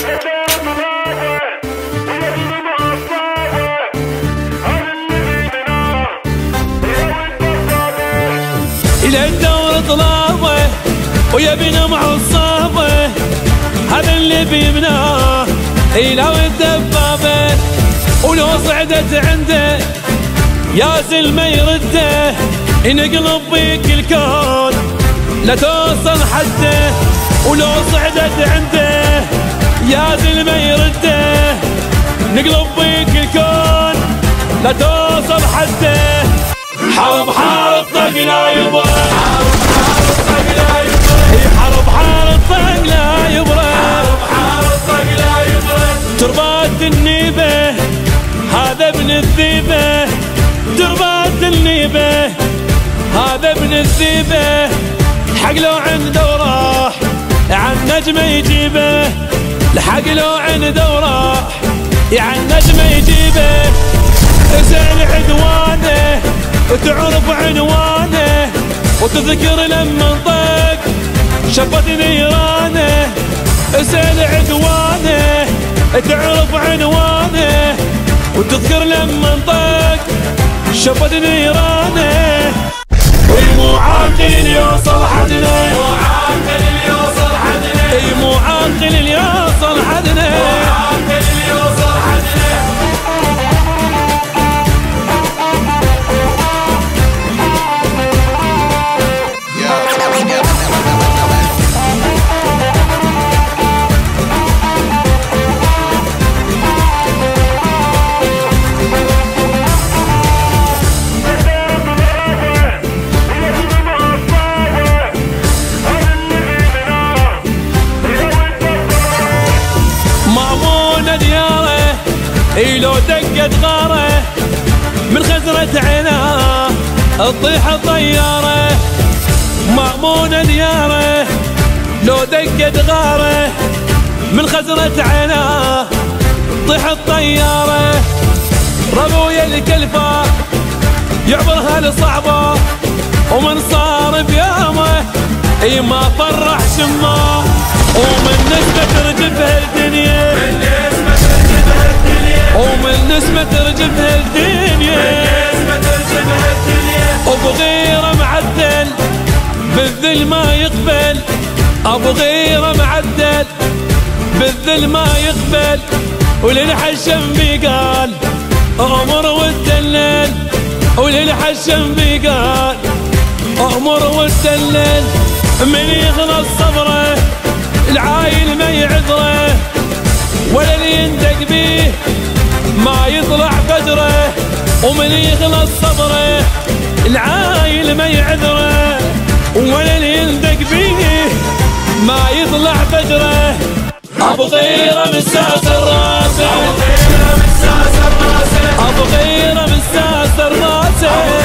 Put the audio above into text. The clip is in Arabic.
إلى الدور طلابه ويبينا مع الصابه، هذا اللي بيمناه إلى الدبابه، ولو صعدت عنده يا زلمه يرده، ينقلب بيك الكون لا توصل حده، ولو صعدت عنده يا زلمه يرده، نقلب بيك الكون لا توصل حده. حرب حارب طق لا يبرى، حرب طق لا يبرى، حرب حارب طق لا يبرى، حرب طق لا يبرى. تربات النيبه هذا ابن الذيبه، تربات النيبه هذا ابن الذيبه، حق لو عنده وراح عن نجمه يجيبه، الحق لو عنده وراح عن نجمه يجيبه. اسأل عدوانه وتعرف عنوانه، وتذكر لما انطق شفت نيرانه. اسأل عدوانه تعرف عنوانه، وتذكر لما انطق شفت نيرانه. مو عاقل يوصل حدنا، مو عاقل يوصل حدنا، مو عاقل يوصل حدنا، مو عاقل يوصل حدنا. لو دقت غاره من خزرة عيناه تطيح الطيارة، مأمون دياره لو دقت غاره من خزرة عيناه تطيح الطيارة. ربويا الكلفة يعبرها لصعبه، ومن صار بيامه اي ما فرح شماه، ومن نسبة ترجفها الدنيا، ومن نسمة ترجفها الدنيا، ابو غيره معدل بالذل ما يقبل، ابو غيره معدل بالذل ما يقبل. وللحشم بيقال امر والدلل، وللحشم بيقال امر والدلل. من يخلص صبره العايل ما يعذره، ولا اللي يندق بيه ما يطلع فجره. ومن يخلص صبره العايل ما يعذره، ولا اللي يندق بيه ما يطلع فجره. ابو غيره مساس الراس، ابو غيره مساس الراس، ابو غيره مساس الراس.